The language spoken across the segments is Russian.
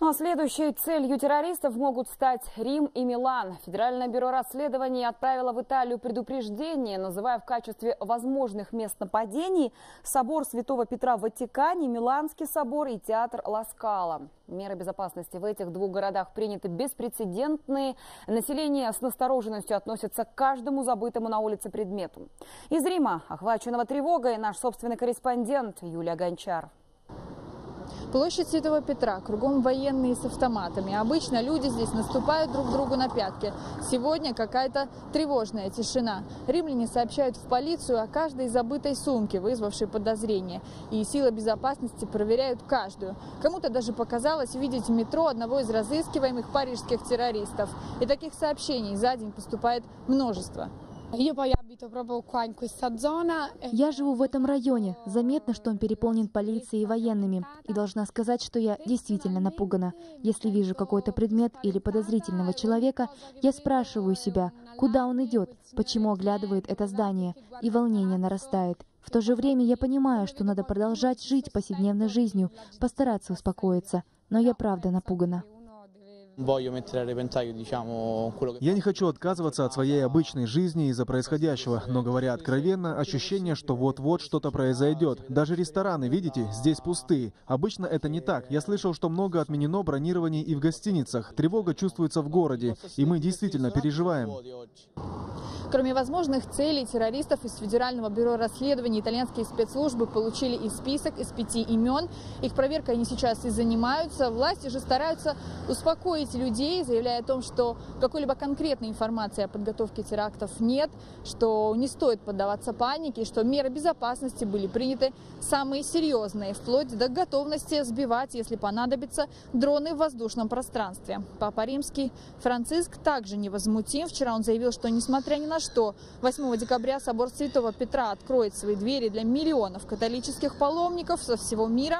Ну а следующей целью террористов могут стать Рим и Милан. Федеральное бюро расследований отправило в Италию предупреждение, называя в качестве возможных мест нападений собор Святого Петра в Ватикане, Миланский собор и театр Ла Скала. Меры безопасности в этих двух городах приняты беспрецедентные. Население с настороженностью относится к каждому забытому на улице предмету. Из Рима, охваченного тревогой, наш собственный корреспондент Юлия Гончар. Площадь Святого Петра, кругом военные с автоматами. Обычно люди здесь наступают друг другу на пятки. Сегодня какая-то тревожная тишина. Римляне сообщают в полицию о каждой забытой сумке, вызвавшей подозрение. И силы безопасности проверяют каждую. Кому-то даже показалось видеть в метро одного из разыскиваемых парижских террористов. И таких сообщений за день поступает множество. Я живу в этом районе. Заметно, что он переполнен полицией и военными. И должна сказать, что я действительно напугана. Если вижу какой-то предмет или подозрительного человека, я спрашиваю себя, куда он идет, почему оглядывает это здание, и волнение нарастает. В то же время я понимаю, что надо продолжать жить повседневной жизнью, постараться успокоиться. Но я правда напугана. Я не хочу отказываться от своей обычной жизни из-за происходящего, но, говоря откровенно, ощущение, что вот-вот что-то произойдет. Даже рестораны, видите, здесь пустые. Обычно это не так. Я слышал, что много отменено бронирований и в гостиницах. Тревога чувствуется в городе, и мы действительно переживаем. Кроме возможных целей террористов, из Федерального бюро расследований итальянские спецслужбы получили и список из 5 имен. Их проверкой они сейчас и занимаются. Власти же стараются успокоить людей, заявляя о том, что какой-либо конкретной информации о подготовке терактов нет, что не стоит поддаваться панике, что меры безопасности были приняты самые серьезные, вплоть до готовности сбивать, если понадобится, дроны в воздушном пространстве. Папа Римский Франциск также невозмутим. Вчера он заявил, что несмотря ни на что, 8 декабря собор Святого Петра откроет свои двери для миллионов католических паломников со всего мира.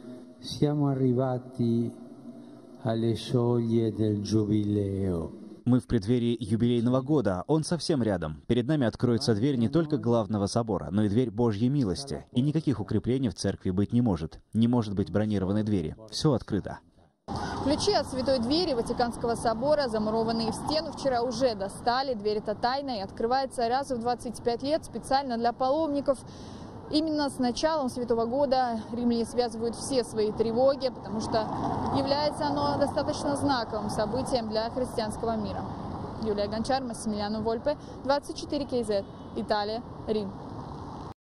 Мы в преддверии юбилейного года, он совсем рядом. Перед нами откроется дверь не только главного собора, но и дверь Божьей милости. И никаких укреплений в церкви быть не может. Не может быть бронированной двери. Все открыто. Ключи от Святой Двери Ватиканского собора, замурованные в стену, вчера уже достали. Дверь эта тайная и открывается раз в 25 лет специально для паломников. Именно с началом Святого года римляне связывают все свои тревоги, потому что является оно достаточно знаковым событием для христианского мира. Юлия Гончар, Массимилиано Вольпе, 24 КЗ, Италия, Рим.